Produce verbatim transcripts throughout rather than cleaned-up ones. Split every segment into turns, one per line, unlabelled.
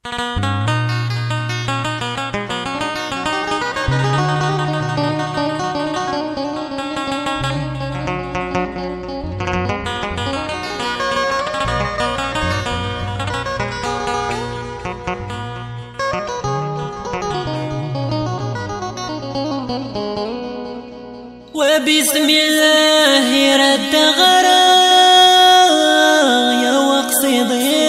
وبسم الله رد غرايا وقصدي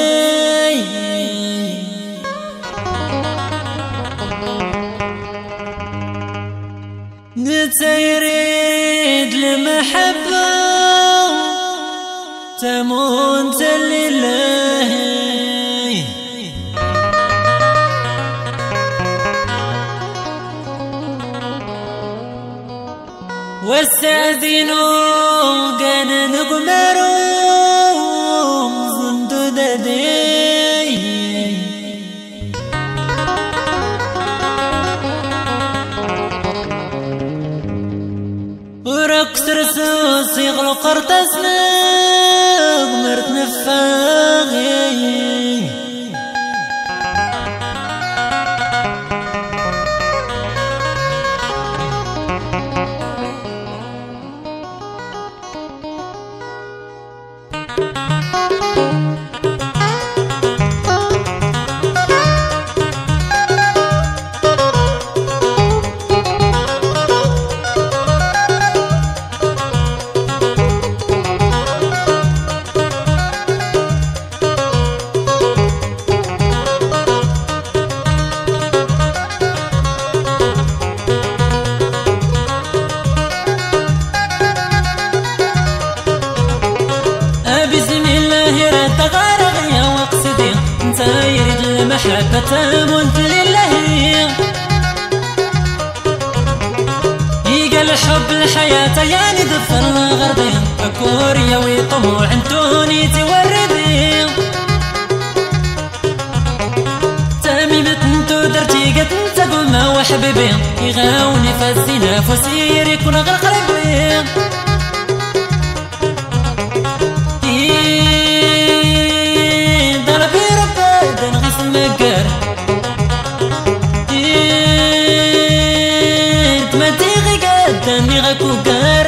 نتيريد المحبة تموت لله واستأذنوا كان نقمروا زندو ددي ورقص رسوس يغلو قرطسنا قمرت نفاغي يريد المحبة تموت لله يقال الحب الحياة يعني دفر الغربي كوريا وطموع توني توردي تميمة انتو درتي قد انت قلنا وحبيبي يغاوني فالزنا فسير يكون غير قريبي تمتيغي غاكو قار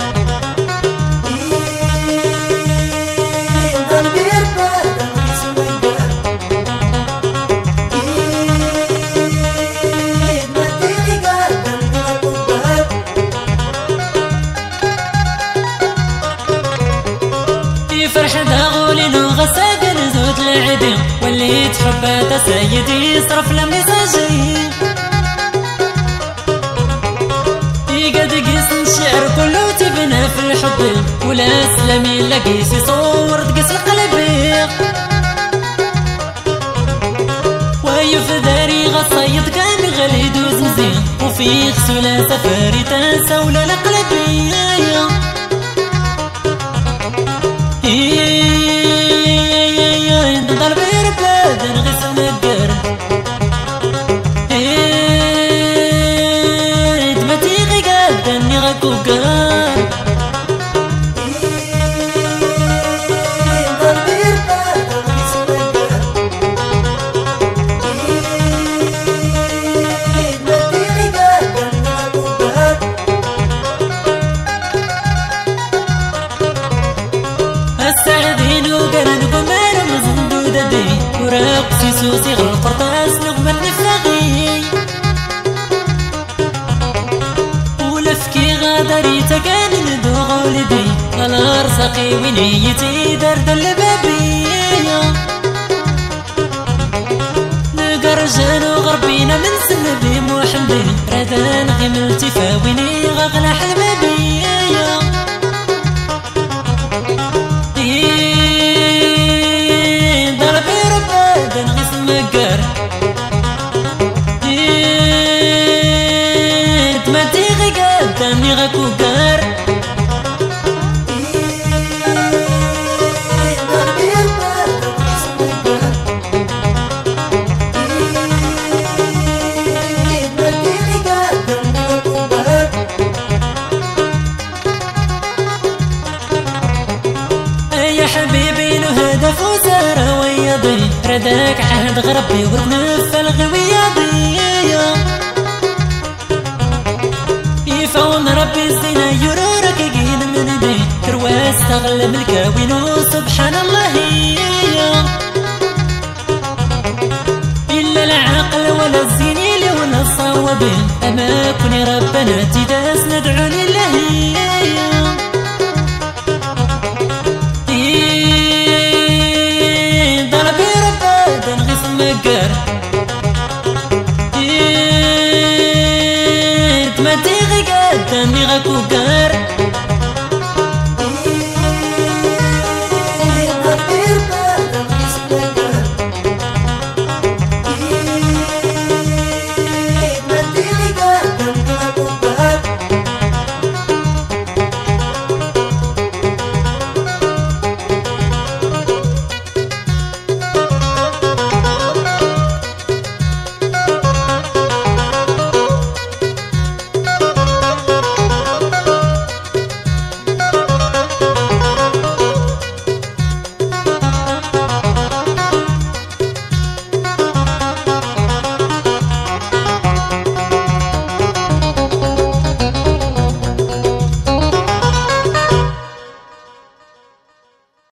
فرح داغولي نو غساق نزود العدي واللي تحبها سيدي يصرف لمساجي يقد قيس الشعر كله تبنى في الحب ولا سلامي لقيس يصور تقيس القلبي ويف داري غصايد كان غالي يدوز مزيان وفي غسولة سفاري تنسى ولا لقلبي ضربي رباد نغيس المقر دمتيغي قادني غاكو قار ضربي رباد نغيس المقر دمتيغي قادني غاكو قار السعدين وقرن قمار مزندو ددي وراقسي سوسي غالقرطاس نغمر نفاغي ولفكي غادري تكان ندو غولدي غلا رزقي ونيتي درد اللبابي نقرجان وغربينا من سنبي محمدي رادان غيم التفاويني غغلا حلبابي ضربي رباد نغيس المقر دمتيغي قادني غاكو قار ضربي رباد نغيس المقر دمتيغي قادني غاكو قار ذاك عهد غربي ورنف الغوية ضيّة يفون ربي الزينة يرورك قيد من دي كرواس تغلب